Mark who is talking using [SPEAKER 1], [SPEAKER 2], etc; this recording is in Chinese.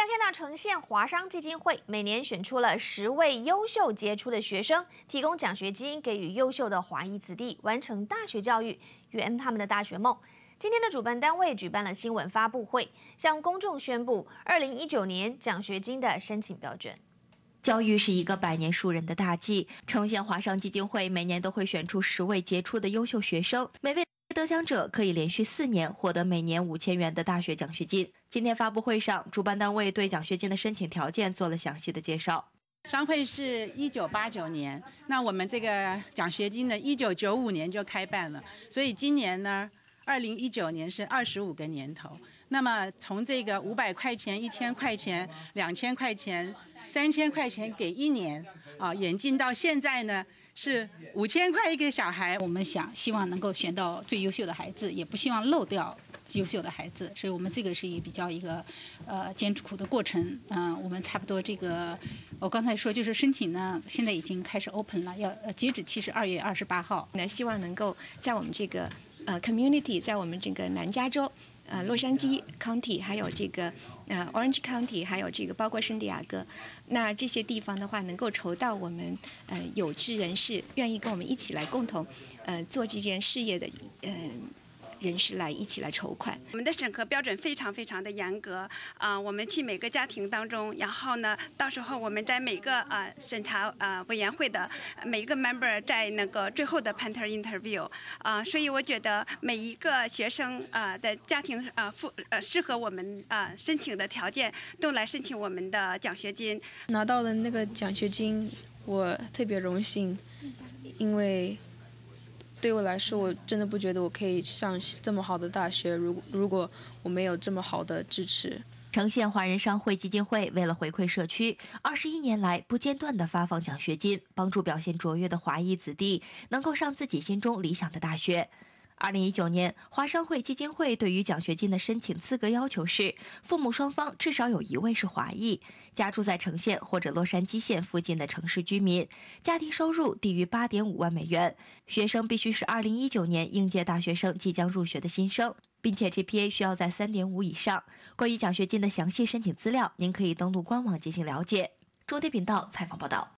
[SPEAKER 1] 来看到呈现华商基金会每年选出了10位优秀杰出的学生，提供奖学金给予优秀的华裔子弟完成大学教育，圆他们的大学梦。今天的主办单位举办了新闻发布会，向公众宣布2019年奖学金的申请标准。
[SPEAKER 2] 教育是一个百年树人的大计，呈现华商基金会每年都会选出10位杰出的优秀学生，每位得奖者可以连续4年获得每年5000元的大学奖学金。今天发布会上，主办单位对奖学金的申请条件做了详细的介绍。
[SPEAKER 3] 商会是1989年，那我们这个奖学金呢，1995年就开办了，所以今年呢，2019年是25个年头。那么从这个500块钱、1000块钱、2000块钱、3000块钱给1年演进到现在呢是5000块一个小孩。
[SPEAKER 4] 我们希望能够选到最优秀的孩子，也不希望漏掉优秀的孩子，所以我们这个是比较一个艰苦的过程。我们差不多这个，我刚才说就是申请呢，现在已经开始 open 了，要截止期是2月28号。
[SPEAKER 5] 那希望能够在我们这个community， 在我们这个南加州。洛杉矶 County， 还有这个Orange County， 还有这个包括圣地亚哥，那这些地方的话，能够筹到我们有志人士愿意跟我们一起来共同做这件事业的人士来一起来筹款。
[SPEAKER 6] 我们的审核标准非常的严格我们去每个家庭当中，然后呢，到时候我们在每个审查委员会的每一个 member 在那个最后的 parental interview 所以我觉得每一个学生的家庭适合我们申请的条件，都来申请我们的奖学金。
[SPEAKER 7] 拿到了那个奖学金，我特别荣幸，因为对我来说，我真的不觉得我可以上这么好的大学，如果我没有这么好的支持。
[SPEAKER 2] 呈现华人商会基金会为了回馈社区，21年来不间断地发放奖学金，帮助表现卓越的华裔子弟能够上自己心中理想的大学。2019年，华商会基金会对于奖学金的申请资格要求是：父母双方至少有1位是华裔，家住在橙县或者洛杉矶县附近的城市居民，家庭收入低于8.5万美元，学生必须是2019年应届大学生即将入学的新生，并且 GPA 需要在3.5以上。关于奖学金的详细申请资料，您可以登录官网进行了解。中天频道采访报道。